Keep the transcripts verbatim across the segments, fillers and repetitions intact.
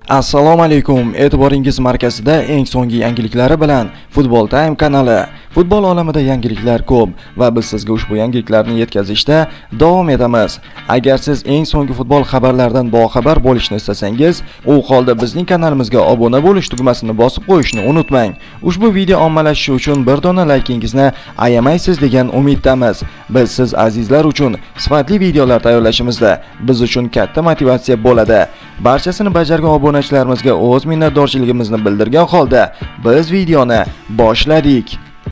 Assalomu alaykum. E'tiboringiz markazida eng so'nggi yangiliklari bilan Football Time kanali. Futbol olamida yangiliklar ko'p va biz sizga ushbu yangiliklarni yetkazishda davom etamiz. Agar siz eng so'nggi futbol xabarlaridan boxabar bo'lishni istasangiz, u holda bizning kanalimizga obuna bo'lish tugmasini bosib qo'yishni unutmang. Ushbu video ommalashishi uchun bir dona laykingizni ayamaysiz degan umiddamiz. Biz siz azizlar uchun sifatli videolar tayyorlashimizda biz uchun katta motivatsiya bo'ladi. Barchasini bajargan obunachilarimizga o'z minnatdorchiligimizni bildirgan holda biz videoni boshladik.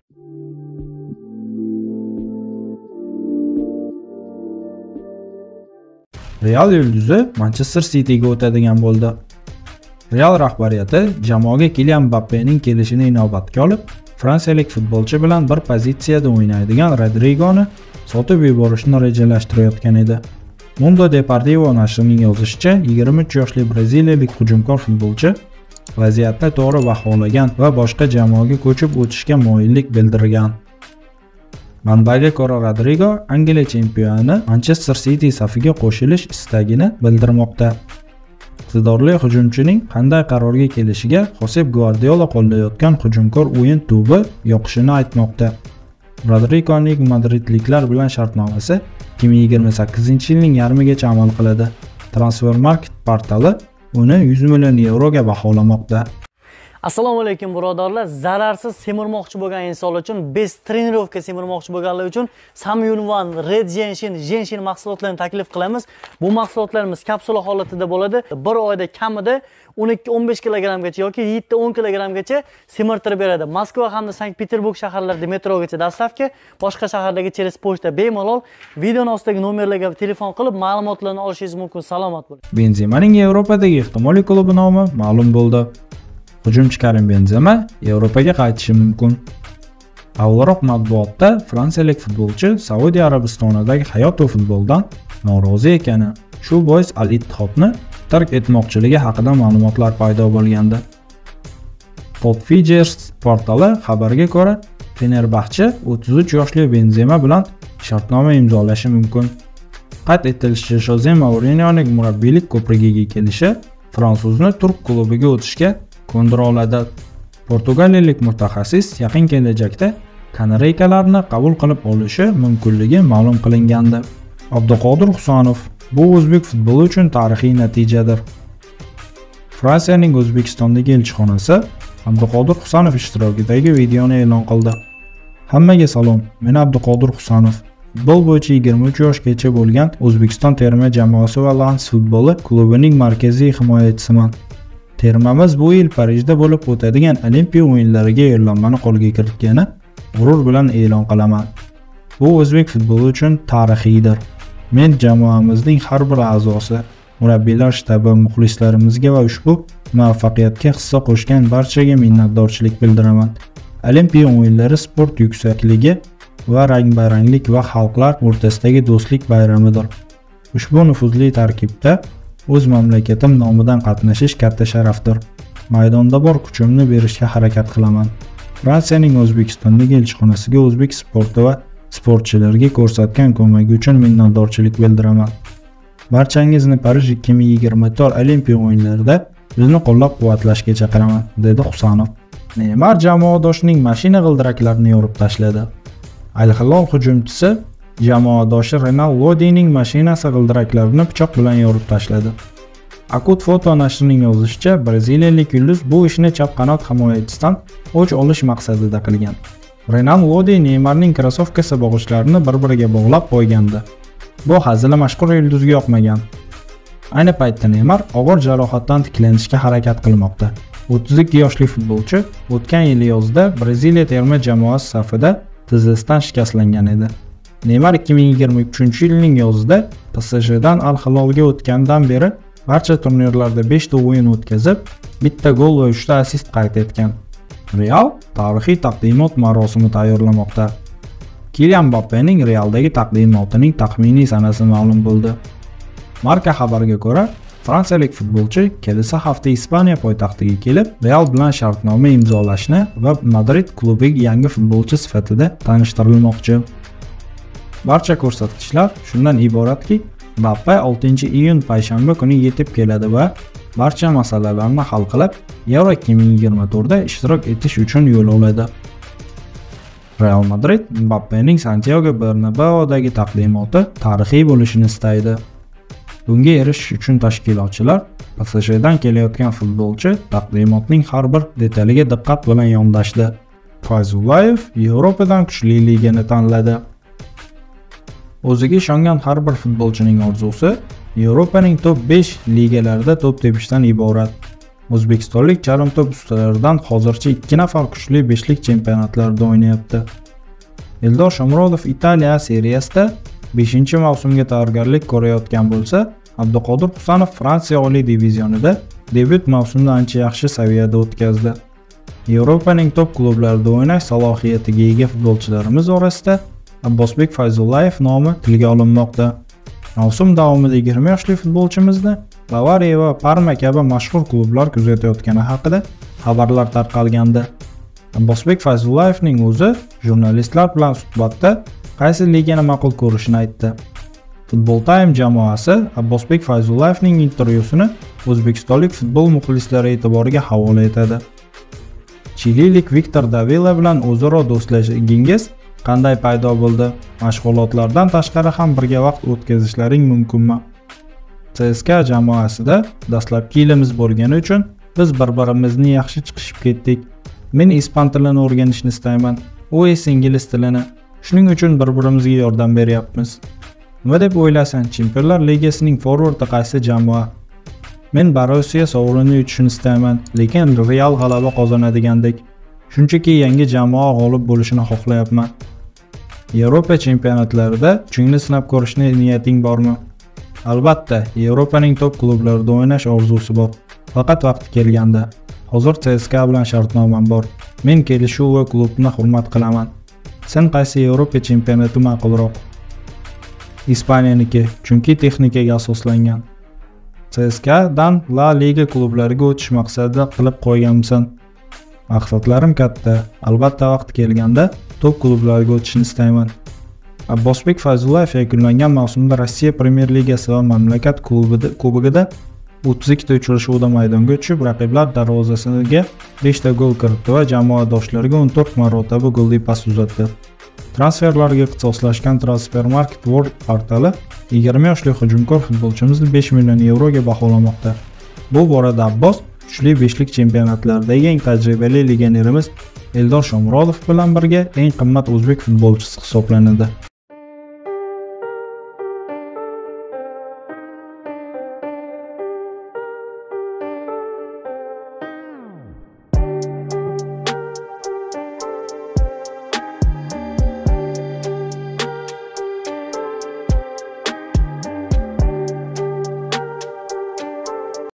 Real yulduzi Manchester City'ga o'tadigan bo'ldi. Real rahbariyati jamoaga Kylian Mbappening kelishini inobatga olib, fransiyalik futbolchi bilan bir pozitsiyada o'ynaydigan Rodrigoni sotib yuborishni rejalashtirayotgan edi. Mundo Deportivo nashrining yozishicha, yigirma uch yoshli braziliyalik hujumkor futbolchi vaziyatni to'g'ri baholagan va boshqa jamoaga ko'chib o'tishga moyillik bildirgan. Manbaga ko'ra, Rodrigo Angliya chempioni Manchester City safiga qo'shilish istagini bildirmoqda. Iqtidorli hujumchining qanday qarorga kelishiga Josep Guardiola qo'llayotgan hujumkor o'yin tubi yoqishini aytmoqda. Rodrigoning madridliklar bilan shartnomasi ikki ming yigirma sakkizinchi yilning yarmigacha amal qiladi. Transfermarkt portali uni yuz million yevroga baholamoqda. Assalomu alaykum birodarlar. Zararsiz semirmoqchi bo'lgan insonlar uchun, best trenirovka semirmoqchi bo'lganlar uchun Samyun One Red Genshin Genshin mahsulotlarini taklif qilamiz. Bu mahsulotlarimiz kapsula holatida bo'ladi. Bir oyda kamida o'n ikki o'n besh kilogrammgacha yoki yetti o'n kilogrammgacha semirtirib beradi. Moskva hamda Sankt-Peterburg shaharlarida metrogacha dastavka, boshqa shaharlarga через pochta bemalol. Videoning ostidagi nomerlarga telefon qilib ma'lumotlarni olishingiz mumkin. Salomat bo'ling. Benzemaning Yevropadagi ehtimoliy klubi nomi ma'lum bo'ldi. Hujumchi Karim Benzema Yevropaga qaytishi mumkin. Avvalroq matbuotda fransiyalik futbolchi Saudiya Arabistonidagi hayot va futboldan norozi ekani, shu bois Al-Ittihobni tark etmoqchiligi haqida ma'lumotlar paydo bo'lgandi. Top Figures portali xabarga ko'ra, Fenerbahce o'ttiz uch yoshli Benzema bilan shartnoma imzolashi mumkin. Qayd etilishicha, Jose Mourinyoning murabbiylik ko'prigiga kelishi fransuzni turk klubiga o'tishga ko'ndira oladi. Portugaliyalik mutaxassis yaqin kelajakda Kanariykalarni qabul qilib olishi mumkinligi ma'lum qilingandi. Abduqodir Husanov: bu o'zbek futboli uchun tarixiy natijadir. Fransiyaning O'zbekistondagi elchixonasi Abduqodir Husanov ishtirokidagi videoni e'lon qildi. Hammaga salom, men Abduqodir Husanov. Futbol bo'yicha yigirma uch yoshgacha bo'lgan O'zbekiston terma jamoasi va Lens futboli klubining markaziy himoyachisiman. Termamiz bu yil Parijda bo'lib o'tadigan Olimpiya o'yinlariga yo'llanmani qo'lga kiritgani g'urur bilan e'lon qilaman. Bu o'zbek futboli uchun tarixiydir. Men jamoamizning har bir a'zosi, murabbiylar shtabi, muxlislarimizga va ushbu muvaffaqiyatga hissa qo'shgan barchaga minnatdorchilik bildiraman. Olimpiya o'yinlari sport yuksakligi va rang-baranglik va xalqlar o'rtasidagi do'stlik bayramidir. Ushbu nufuzli tarkibda o'z mamlakatim nomidan qatnashish katta sharafdir. Maydonda bor kuchimni berishga harakat qilaman. Fransiyaning O'zbekistondagi elchixonasiga o'zbek sporti va sportchilariga ko'rsatgan ko'magi uchun minnatdorchilik bildiraman. Barchangizni Parij ikki ming yigirma to'rt Olimpiya o'yinlarida bizni qo'llab-quvvatlashga chaqiraman, dedi Husanov. Neymar jamoadoshining mashina g'ildiraklarini yorib tashladi. Al-Hilol hujumchisi jamoadoshi Renan Lodining mashinasi g'ildiraklarini pichoq bilan yorib tashladi. Akut foto nashrining yozishicha, braziliyalik yulduz bu ishni chap qanot himoyachisidan o'ch olish maqsadida qilgan. Renan Lodi Neymarning krossovkasi bog'ichlarini bir-biriga bog'lab qo'ygandi. Bu hazili mashhur yulduzga yoqmagan. Ayni paytda Neymar og'ir jarohatdan tiklanishga harakat qilmoqda. o'ttiz ikki yoshli futbolchi o'tgan yil yozda Braziliya terma jamoasi safida tizzasidan shikastlangan edi. Neymar ikki ming yigirma uchinchi yilning yozida P S J'dan Al-Hilolga o'tgandan beri barcha turnirlarda besh ta o'yin o'tkazib, bitta gol va uch ta assist qayd etgan. Real tarixiy taqdimot marosimi tayyorlamoqda. Kylian Mbappening Realdagi taqdimotining taxminiy sanasi ma'lum bo'ldi. Marca xabariga ko'ra, fransiyalik futbolchi kelasi hafta Ispaniya poytaxtiga kelib, Real bilan shartnoma imzolashni va Madrid klubiga yangi futbolchi sifatida tanishtirilmoqchi. Barcha ko'rsatkichlar shundan iboratki, Mbappe oltinchi iyun payshanba kuni yetib keladi va barcha masalalarni hal qilib, Euro ikki ming yigirma to'rtda ishtirok etish uchun yo'l oladi. Real Madrid Mbappening Santiago Bernabeudagi taqdimoti tarixiy bo'lishini istaydi. Bunga erishish uchun tashkilotchilar P S J'dan kelayotgan futbolchi taqdimotning har bir detaliga diqqat bilan yondashdi. Fayzullayev Yevropadan kuchli ligani tanladi. O'ziga ishongan har bir futbolchining orzusi Yevropaning top besh ligalarida to'p tepishdan iborat. O'zbekistonlik charm to'p ustalaridan hozircha ikki nafar kuchli beshlik chempionatlarda o'ynayapti. Eldor Shomurodov Italiya seriyasida beshinchi mavsumga tayyorgarlik ko'rayotgan bo'lsa, Abduqodir Husanov Fransiya oliy divizionida debyut mavsumni ancha yaxshi saviyada o'tkazdi. Yevropaning top klublarida o'ynash salohiyatiga ega futbolchilarimiz orasida Abbosbek Fayzullayev nomi tilga olinmoqda. Mavsum davomida yigirma yoshli futbolchimizni Bavariya va Parma kabi mashhur klublar kuzatayotgani haqida xabarlar tarqalgandi. Abbosbek Fayzullayevning o'zi jurnalistlar bilan suhbatda qaysi ligani ma'qul ko'rishini aytdi. Football Time jamoasi Abbosbek Fayzullayevning intervyusini o'zbekistonlik futbol muxlislari e'tiboriga havola etadi. Chililik Viktor Davila bilan o'zaro do'stlashingiz qanday paydo bo'ldi? Mashg'ulotlardan tashqari ham birga vaqt o'tkazishlaring mumkinmi? C S K jamoasida dastlabki yilimiz bo'lgani uchun biz bir-birimizni yaxshi chiqishib ketdik. Men ispan tilini o'rganishni istayman, u esa ingliz tilini. Shuning uchun bir-birimizga yordam beryapmiz. Nima deb o'ylasan, Chempionlar Ligasining forvardi qaysi jamoa? Men Borussiya sovrinini yutishni istayman, lekin Real g'alaba qozonadigandek. Shunchaki yangi jamoa g'olib bo'lishini xohlayapman. Yevropa chempionatlarida kuchingni sinab ko'rishni niyating bormi? Albatta, Yevropaning top klublarida o'ynash orzusi bor. Faqat vaqti kelganda. Hozir C S K bilan shartnomam bor. Men kelishuv va klubni hurmat qilaman. Sen qaysi Yevropa chempionati ma'qulroq? Ispaniyaniki, chunki texnikaga asoslangan. C S K dan La Liga klublariga o'tish maqsadida qilib qo'yganmisan. Maqsadlarim katta. Albatta vaqti kelganda top klublariga o'tishni istayman. Abbosbek Fayzullayev yakunlangan mavsumda Rossiya Premyer Ligasi va mamlakat klubida kubogida o'ttiz ikkita uchrashuvda maydonga tushib, raqiblar darvozasiga beshta gol kiritdi va jamoadoshlariga o'n to'rt marotaba golli pas uzatdi. Transferlarga ixtisoslashgan Transfermarkt World portali yigirma yoshli hujumkor futbolchimizni besh million yevroga baholamoqda. Bu borada Abbos kuchli beshlik chempionatlaridagi eng tajribali legionerimiz Eldor Shomurodov bilan birga eng qimmat o'zbek futbolchisi hisoblanadi.